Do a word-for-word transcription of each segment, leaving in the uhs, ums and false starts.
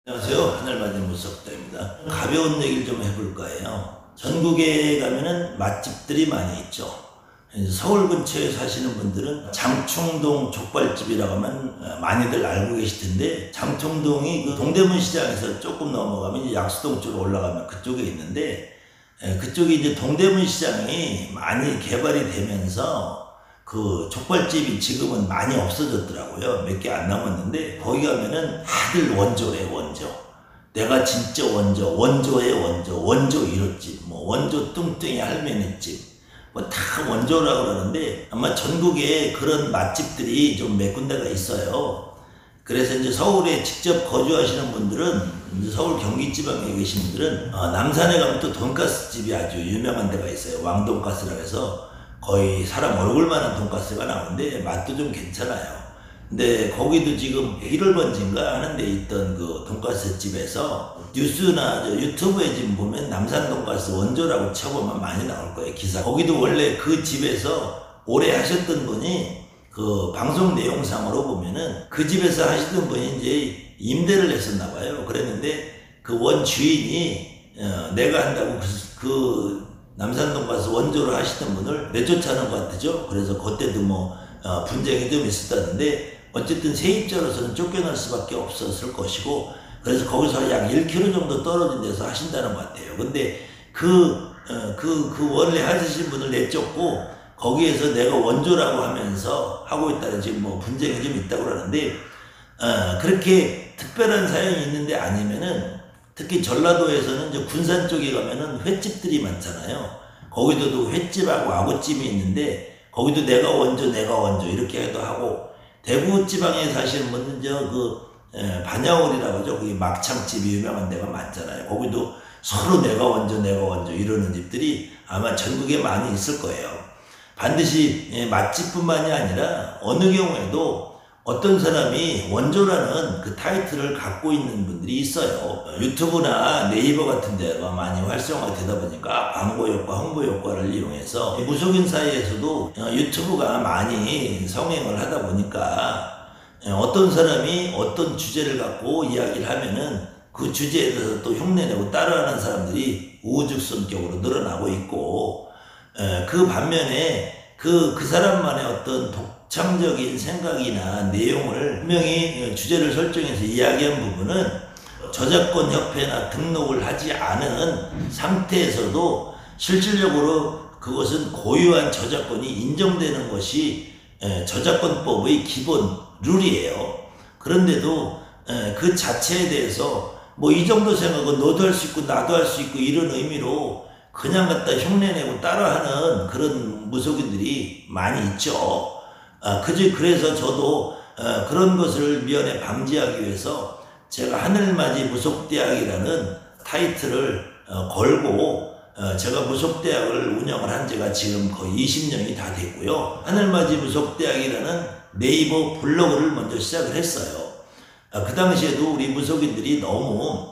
안녕하세요. 하늘맞은 무석대입니다. 가벼운 얘기를 좀 해볼까 해요. 전국에 가면은 맛집들이 많이 있죠. 서울 근처에 사시는 분들은 장충동 족발집이라고 하면 많이들 알고 계실 텐데, 장충동이 그 동대문 시장에서 조금 넘어가면 이제 약수동 쪽으로 올라가면 그쪽에 있는데, 그쪽이 이제 동대문 시장이 많이 개발이 되면서 그 족발집이 지금은 많이 없어졌더라고요. 몇 개 안 남았는데, 거기 가면은 다들 원조래. 원조. 내가 진짜 원조, 원조의 원조, 원조 이웃집, 뭐 원조 뚱뚱이 할매니집, 뭐 다 원조라고 그러는데, 아마 전국에 그런 맛집들이 좀 몇 군데가 있어요. 그래서 이제 서울에 직접 거주하시는 분들은, 이제 서울 경기 지방에 계신 분들은 어, 남산에 가면 또 돈가스 집이 아주 유명한 데가 있어요. 왕돈가스라고 해서 거의 사람 얼굴만한 돈가스가 나오는데 맛도 좀 괜찮아요. 근데 거기도 지금 일월 번지인가 하는 데 있던 그 돈가스 집에서 뉴스나 유튜브에 지금 보면 남산 돈가스 원조라고 쳐보면 많이 나올 거예요, 기사. 거기도 원래 그 집에서 오래 하셨던 분이 그 방송 내용상으로 보면은 그 집에서 하시던 분이 이제 임대를 했었나 봐요. 그랬는데 그 원 주인이 어, 내가 한다고 그, 그 남산 돈가스 원조로 하시던 분을 내쫓아는 것 같죠. 그래서 그때도 뭐 어, 분쟁이 좀 있었다는데, 어쨌든 세입자로서는 쫓겨날 수밖에 없었을 것이고, 그래서 거기서 약 일 킬로미터 정도 떨어진 데서 하신다는 것 같아요. 근데 그, 어, 그, 그 원래 하시신 분을 내쫓고 거기에서 내가 원조라고 하면서 하고 있다는 지금 뭐 분쟁이 좀 있다고 그러는데, 어, 그렇게 특별한 사연이 있는데 아니면은, 특히 전라도에서는 이제 군산 쪽에 가면은 횟집들이 많잖아요. 거기도 횟집하고 아구찜이 있는데, 거기도 내가 원조, 내가 원조 이렇게 해도 하고, 대구 지방에 사시는 분은 저그 반야월이라고 하죠. 그게 막창집이 유명한 데가 많잖아요. 거기도 서로 내가 원조, 내가 원조 이러는 집들이 아마 전국에 많이 있을 거예요. 반드시 맛집뿐만이 아니라 어느 경우에도 어떤 사람이 원조라는 그 타이틀을 갖고 있는 분들이 있어요. 유튜브나 네이버 같은 데가 많이 활성화되다 보니까 광고 효과, 홍보 효과를 이용해서 무속인 사이에서도 유튜브가 많이 성행을 하다 보니까 어떤 사람이 어떤 주제를 갖고 이야기를 하면은 그 주제에 대해서 또 흉내내고 따라하는 사람들이 우후죽순격으로 늘어나고 있고, 그 반면에 그, 그 사람만의 어떤 독창적인 생각이나 내용을 분명히 주제를 설정해서 이야기한 부분은 저작권 협회나 등록을 하지 않은 상태에서도 실질적으로 그것은 고유한 저작권이 인정되는 것이 저작권법의 기본 룰이에요. 그런데도 그 자체에 대해서 뭐 이 정도 생각은 너도 할 수 있고 나도 할 수 있고 이런 의미로 그냥 갖다 흉내내고 따라하는 그런 무속인들이 많이 있죠. 아, 그지, 그래서 저도 어, 그런 것을 미연에 방지하기 위해서 제가 하늘맞이 무속대학이라는 타이틀을 어, 걸고 어, 제가 무속대학을 운영을 한 지가 지금 거의 이십 년이 다 됐고요. 하늘맞이 무속대학이라는 네이버 블로그를 먼저 시작을 했어요. 아, 그 당시에도 우리 무속인들이 너무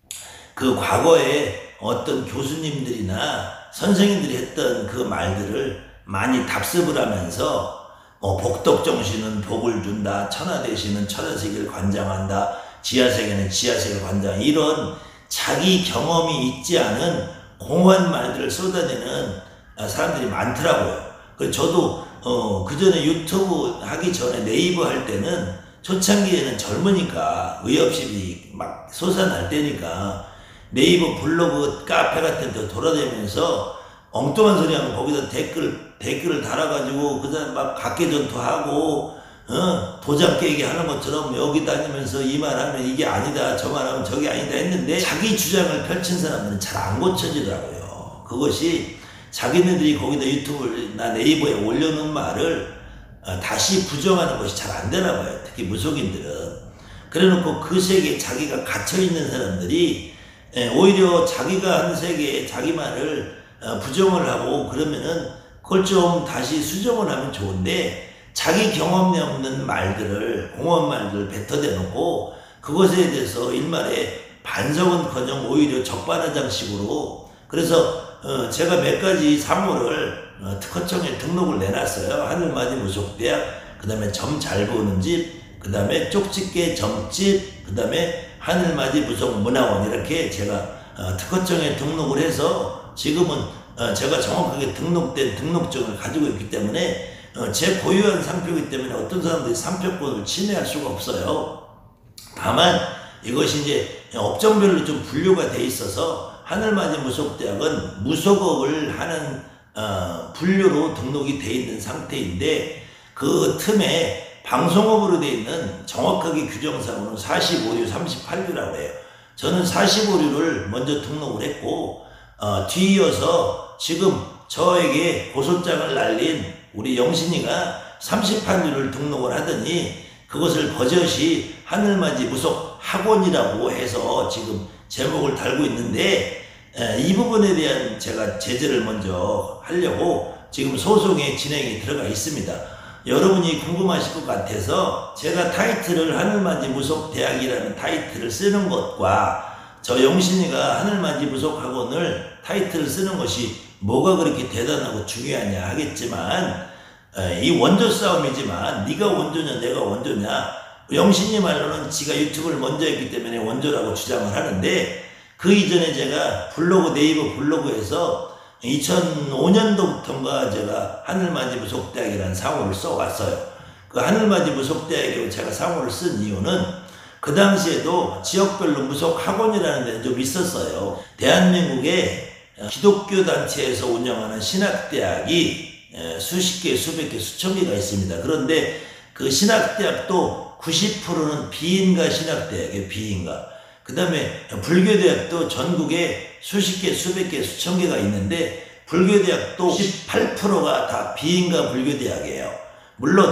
그 과거에 어떤 교수님들이나 선생님들이 했던 그 말들을 많이 답습을 하면서 뭐 복덕정신은 복을 준다, 천하대신은 천하세계를 관장한다, 지하세계는 지하세계를 관장, 이런 자기 경험이 있지 않은 공허한 말들을 쏟아내는 사람들이 많더라고요. 그래서 저도 어, 그 전에 유튜브 하기 전에 네이버 할 때는 초창기에는 젊으니까 의협심이 막 솟아날 때니까 네이버 블로그 카페 같은 데 돌아다니면서 엉뚱한 소리 하면 거기다 댓글, 댓글을 달아가지고 그 다음 막 각계전투하고 어, 도장 깨기 하는 것처럼 여기 다니면서 이 말 하면 이게 아니다, 저 말 하면 저게 아니다 했는데, 자기 주장을 펼친 사람들은 잘 안 고쳐지더라고요. 그것이 자기네들이 거기다 유튜브나 네이버에 올려놓은 말을 어, 다시 부정하는 것이 잘 안 되나 봐요. 특히 무속인들은. 그래놓고 그 세계에 자기가 갇혀있는 사람들이 예, 오히려 자기가 한 세계에 자기 말을 어, 부정을 하고 그러면은 그걸 좀 다시 수정을 하면 좋은데, 자기 경험이 없는 말들을, 공허한 말들을 뱉어대놓고 그것에 대해서 일말에 반성은커녕 오히려 적반하장식으로. 그래서 어, 제가 몇 가지 사무를 어, 특허청에 등록을 내놨어요. 하늘맞이 무속대학, 그 다음에 점 잘 보는 집, 그 다음에 쪽집게 점집, 그 다음에 하늘맞이 무속 문화원 이렇게 제가 어, 특허청에 등록을 해서 지금은 어, 제가 정확하게 등록된 등록증을 가지고 있기 때문에 어, 제 고유한 상표이기 때문에 어떤 사람들이 상표권을 침해할 수가 없어요. 다만 이것이 이제 업종별로 좀 분류가 돼 있어서 하늘맞이 무속대학은 무속업을 하는 어, 분류로 등록이 돼 있는 상태인데 그 틈에 방송업으로 돼 있는 정확하게 규정상으로는 사십오 류, 삼십팔 류라고 해요. 저는 사십오 류를 먼저 등록을 했고 어, 뒤이어서 지금 저에게 고소장을 날린 우리 영신이가 삼십팔 류를 등록을 하더니 그것을 버젓이 하늘맞이 무속 학원이라고 해서 지금 제목을 달고 있는데 에, 이 부분에 대한 제가 제재를 먼저 하려고 지금 소송에 진행이 들어가 있습니다. 여러분이 궁금하실 것 같아서 제가 타이틀을 하늘맞이 무속대학이라는 타이틀을 쓰는 것과 저 영신이가 하늘맞이 무속학원을 타이틀을 쓰는 것이 뭐가 그렇게 대단하고 중요하냐 하겠지만 에, 이 원조 싸움이지만 네가 원조냐 내가 원조냐 영신이 말로는 지가 유튜브를 먼저 했기 때문에 원조라고 주장을 하는데 그 이전에 제가 블로그 네이버 블로그에서 이천오 년도부터인가 제가 하늘맞이 무속대학이라는 상호를 써왔어요. 그 하늘맞이 무속대학이라고 제가 상호를 쓴 이유는 그 당시에도 지역별로 무속학원이라는 데는 좀 있었어요. 대한민국의 기독교 단체에서 운영하는 신학대학이 수십 개, 수백 개, 수천 개가 있습니다. 그런데 그 신학대학도 구십 퍼센트는 비인가 신학대학이에요. 비인가. 그 다음에 불교대학도 전국에 수십 개, 수백 개, 수천 개가 있는데 불교대학도 십팔 퍼센트가 다 비인가 불교대학이에요. 물론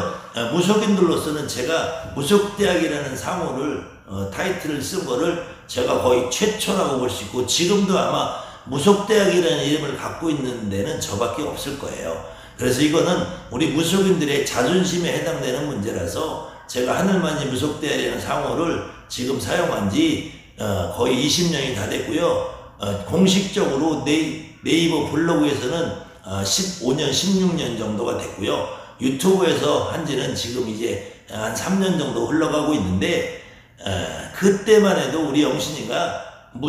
무속인들로서는 제가 무속대학이라는 상호를 어, 타이틀을 쓴 거를 제가 거의 최초라고 볼 수 있고 지금도 아마 무속대학이라는 이름을 갖고 있는 데는 저밖에 없을 거예요. 그래서 이거는 우리 무속인들의 자존심에 해당되는 문제라서 제가 하늘맞이 무속대학이라는 상호를 지금 사용한 지 어, 거의 이십 년이 다 됐고요. 어, 공식적으로 네이, 네이버 블로그에서는 어, 십오 년, 십육 년 정도가 됐고요. 유튜브에서 한 지는 지금 이제 한 삼 년 정도 흘러가고 있는데 어, 그때만 해도 우리 영신이가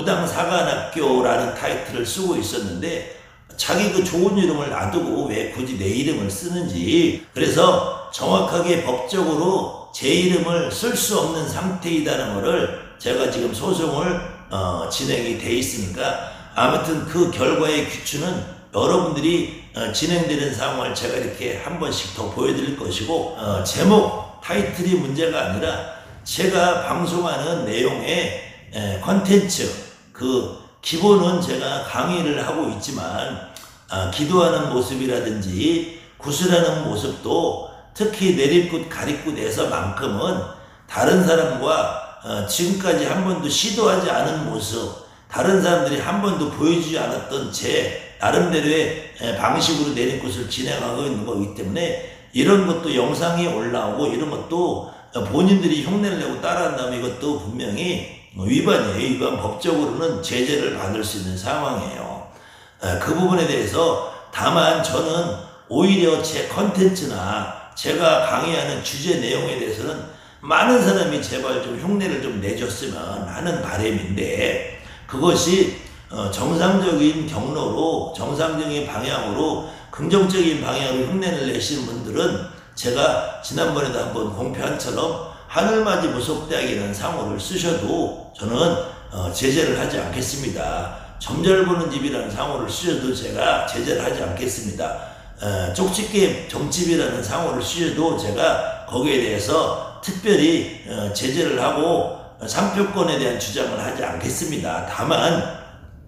무당사관학교라는 타이틀을 쓰고 있었는데 자기 그 좋은 이름을 놔두고 왜 굳이 내 이름을 쓰는지 그래서 정확하게 법적으로 제 이름을 쓸 수 없는 상태이다는 것을 제가 지금 소송을 어, 진행이 돼 있으니까 아무튼 그 결과의 귀추는 여러분들이 어, 진행되는 상황을 제가 이렇게 한 번씩 더 보여드릴 것이고 어, 제목 타이틀이 문제가 아니라 제가 방송하는 내용의 컨텐츠 그 기본은 제가 강의를 하고 있지만 아, 기도하는 모습이라든지 구슬하는 모습도 특히 내리굿 가리굿에서만큼은 다른 사람과 어, 지금까지 한 번도 시도하지 않은 모습 다른 사람들이 한 번도 보여주지 않았던 제 나름대로의 방식으로 내리굿을 진행하고 있는 거기 때문에 이런 것도 영상이 올라오고 이런 것도 본인들이 흉내를 내고 따라한다면 이것도 분명히 위반이에요. 위반 법적으로는 제재를 받을 수 있는 상황이에요. 그 부분에 대해서 다만 저는 오히려 제 컨텐츠나 제가 강의하는 주제 내용에 대해서는 많은 사람이 제발 좀 흉내를 좀 내줬으면 하는 바람인데 그것이 정상적인 경로로 정상적인 방향으로 긍정적인 방향으로 흉내를 내시는 분들은 제가 지난번에도 한번 공표한처럼 하늘맞이 무속대학이라는 상호를 쓰셔도 저는 제재를 하지 않겠습니다. 점잘 보는 집이라는 상호를 쓰셔도 제가 제재를 하지 않겠습니다. 쪽집게 정집이라는 상호를 쓰셔도 제가 거기에 대해서 특별히 제재를 하고 상표권에 대한 주장을 하지 않겠습니다. 다만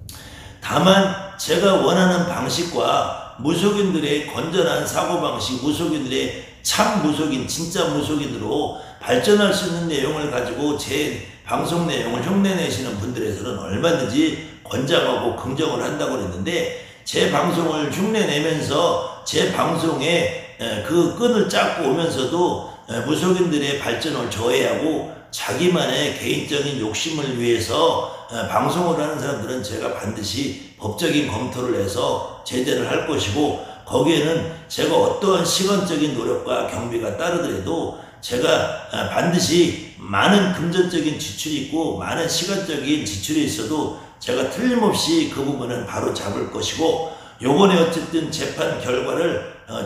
다만 제가 원하는 방식과 무속인들의 건전한 사고방식, 무속인들의 참 무속인, 진짜 무속인으로 발전할 수 있는 내용을 가지고 제 방송 내용을 흉내내시는 분들에서는 얼마든지 권장하고 긍정을 한다고 그랬는데 제 방송을 흉내내면서 제 방송에 그 끈을 잡고 오면서도 무속인들의 발전을 저해하고 자기만의 개인적인 욕심을 위해서 방송을 하는 사람들은 제가 반드시 법적인 검토를 해서 제재를 할 것이고 거기에는 제가 어떠한 시간적인 노력과 경비가 따르더라도 제가 반드시 많은 금전적인 지출이 있고 많은 시간적인 지출이 있어도 제가 틀림없이 그 부분은 바로 잡을 것이고, 요번에 어쨌든 재판 결과를 어,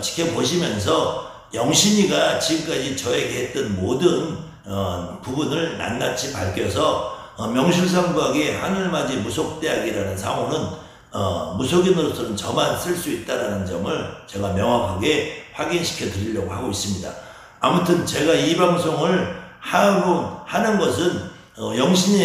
지켜보시면서 영신이가 지금까지 저에게 했던 모든 어, 부분을 낱낱이 밝혀서 어, 명실상부하게 하늘맞이 무속대학이라는 상호는 어, 무속인으로서는 저만 쓸 수 있다는 점을 제가 명확하게 확인시켜 드리려고 하고 있습니다. 아무튼 제가 이 방송을 하루 하는 것은 어,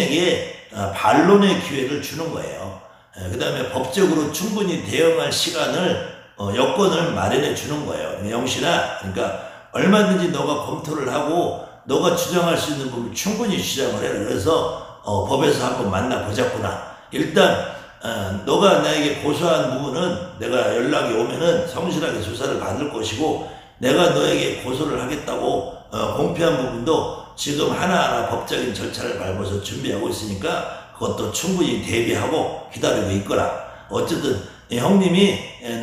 영신이에게 어, 반론의 기회를 주는 거예요. 그 다음에 법적으로 충분히 대응할 시간을 어, 여건을 마련해 주는 거예요. 영신아, 그러니까 얼마든지 너가 검토를 하고 너가 주장할 수 있는 부분 충분히 주장을 해라. 그래서 어, 법에서 한번 만나보자꾸나. 일단 어, 너가 나에게 고소한 부분은 내가 연락이 오면은 성실하게 조사를 받을 것이고, 내가 너에게 고소를 하겠다고 어, 공표한 부분도 지금 하나하나 법적인 절차를 밟아서 준비하고 있으니까 그것도 충분히 대비하고 기다리고 있거라. 어쨌든 형님이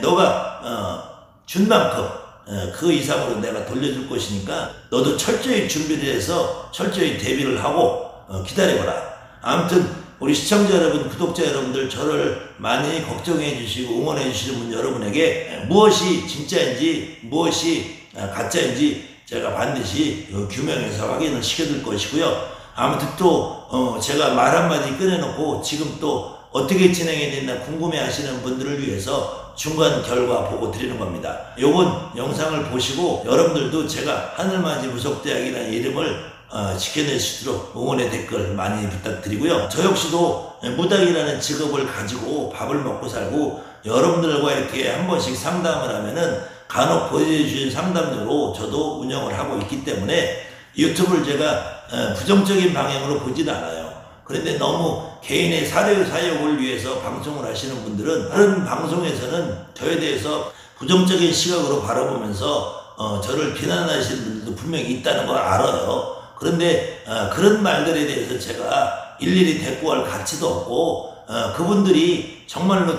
너가 어, 준 만큼 어, 그 이상으로 내가 돌려줄 것이니까 너도 철저히 준비를 해서 철저히 대비를 하고 어, 기다려보라. 아무튼 우리 시청자 여러분, 구독자 여러분들, 저를 많이 걱정해 주시고 응원해 주시는 분 여러분에게 무엇이 진짜인지 무엇이 가짜인지 제가 반드시 규명해서 확인을 시켜줄 것이고요. 아무튼 또 어 제가 말 한마디 꺼내놓고 지금 또 어떻게 진행이 됐나 궁금해 하시는 분들을 위해서 중간 결과 보고 드리는 겁니다. 요번 영상을 보시고 여러분들도 제가 하늘맞이 무속대학이라는 이름을 어 지켜낼 수 있도록 응원의 댓글 많이 부탁드리고요. 저 역시도 무당이라는 직업을 가지고 밥을 먹고 살고 여러분들과 이렇게 한 번씩 상담을 하면은 간혹 보여주신 상담료로 저도 운영을 하고 있기 때문에 유튜브를 제가 부정적인 방향으로 보진 않아요. 그런데 너무 개인의 사료 사욕을 위해서 방송을 하시는 분들은 다른 방송에서는 저에 대해서 부정적인 시각으로 바라보면서 어, 저를 비난하시는 분들도 분명히 있다는 걸 알아요. 그런데 어, 그런 말들에 대해서 제가 일일이 대꾸할 가치도 없고 어, 그분들이 정말로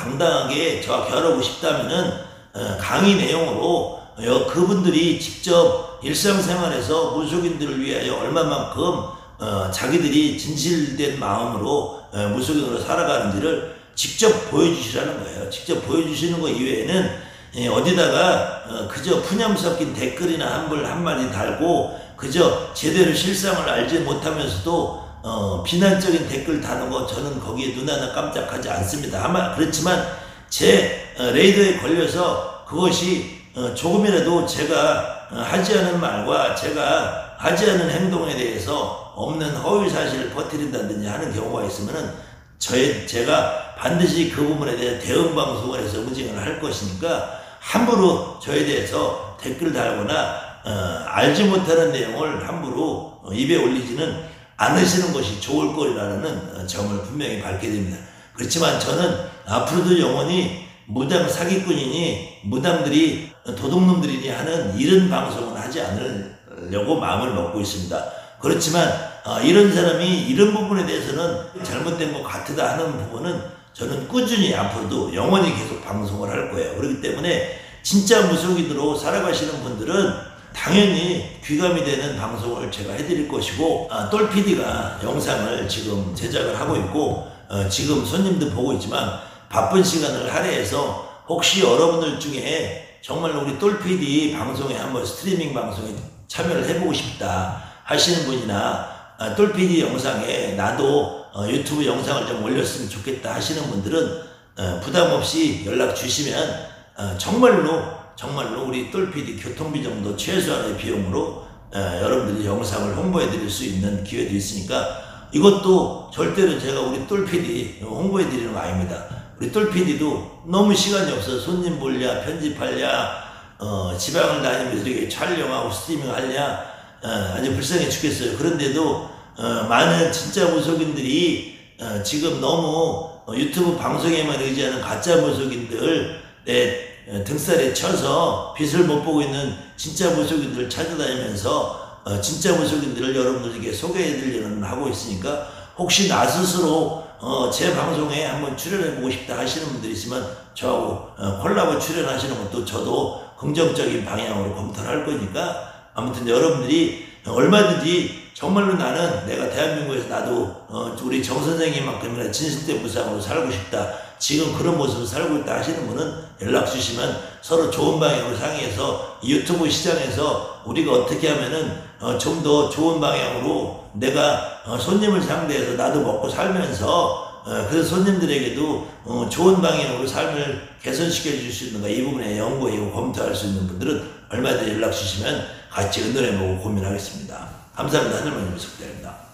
정정당당하게 저와 결하고 싶다면은 어, 강의 내용으로 어, 그분들이 직접 일상생활에서 무속인들을 위하여 얼마만큼 어, 자기들이 진실된 마음으로 어, 무속인으로 살아가는지를 직접 보여주시라는 거예요. 직접 보여주시는 것 이외에는 예, 어디다가 어, 그저 푸념 섞인 댓글이나 한글 한마디 달고 그저 제대로 실상을 알지 못하면서도 어, 비난적인 댓글 다는 거 저는 거기에 눈 하나 깜짝하지 않습니다. 아마 그렇지만 제 어, 레이더에 걸려서 그것이 어, 조금이라도 제가 어, 하지 않은 말과 제가 하지 않은 행동에 대해서 없는 허위 사실을 퍼뜨린다든지 하는 경우가 있으면은 저의 제가 반드시 그 부분에 대해 대응 방송을 해서 응징을 할 것이니까 함부로 저에 대해서 댓글 달거나 어, 알지 못하는 내용을 함부로 어, 입에 올리지는 않으시는 것이 좋을 거라는 점을 분명히 밝게 됩니다. 그렇지만 저는 앞으로도 영원히 무당 사기꾼이니 무당들이 도둑놈들이니 하는 이런 방송은 하지 않으려고 마음을 먹고 있습니다. 그렇지만 어, 이런 사람이 이런 부분에 대해서는 잘못된 것 같다 하는 부분은 저는 꾸준히 앞으로도 영원히 계속 방송을 할 거예요. 그렇기 때문에 진짜 무속인으로 살아가시는 분들은 당연히 귀감이 되는 방송을 제가 해드릴 것이고 아, 똘피디가 영상을 지금 제작을 하고 있고 어, 지금 손님도 보고 있지만 바쁜 시간을 할애해서 혹시 여러분들 중에 정말 우리 똘피디 방송에 한번 스트리밍 방송에 참여를 해보고 싶다 하시는 분이나 아, 똘피디 영상에 나도 어, 유튜브 영상을 좀 올렸으면 좋겠다 하시는 분들은 어, 부담 없이 연락 주시면 어, 정말로 정말로 우리 똘피디 교통비 정도 최소한의 비용으로 어, 여러분들이 영상을 홍보해 드릴 수 있는 기회도 있으니까 이것도 절대로 제가 우리 똘피디 홍보해 드리는 거 아닙니다. 우리 똘피디도 너무 시간이 없어서 손님 볼랴 편집하랴 어, 지방을 다니면서 이렇게 촬영하고 스트리밍 하랴 어, 아주 불쌍해 죽겠어요. 그런데도 어, 많은 진짜 무속인들이 어, 지금 너무 어, 유튜브 방송에만 의지하는 가짜 무속인들 내 등살에 쳐서 빛을 못 보고 있는 진짜 무속인들을 찾아다니면서 어, 진짜 무속인들을 여러분들에게 소개해드리려는 하고 있으니까 혹시 나 스스로 어, 제 방송에 한번 출연해보고 싶다 하시는 분들이 있으면 저하고 어, 콜라보 출연하시는 것도 저도 긍정적인 방향으로 검토를 할 거니까 아무튼 여러분들이 얼마든지 정말로 나는 내가 대한민국에서 나도 어, 우리 정 선생님만큼이나 진실대 무상으로 살고 싶다. 지금 그런 모습을 살고 있다 하시는 분은 연락 주시면 서로 좋은 방향으로 상의해서 유튜브 시장에서 우리가 어떻게 하면은 어, 좀 더 좋은 방향으로 내가 어, 손님을 상대해서 나도 먹고 살면서 어, 그래서 손님들에게도 어, 좋은 방향으로 삶을 개선시켜 줄 수 있는가 이 부분에 연구하고 검토할 수 있는 분들은 얼마든지 연락 주시면 같이 의논해보고 고민하겠습니다. 감사합니다. 하늘만 부탁드립니다.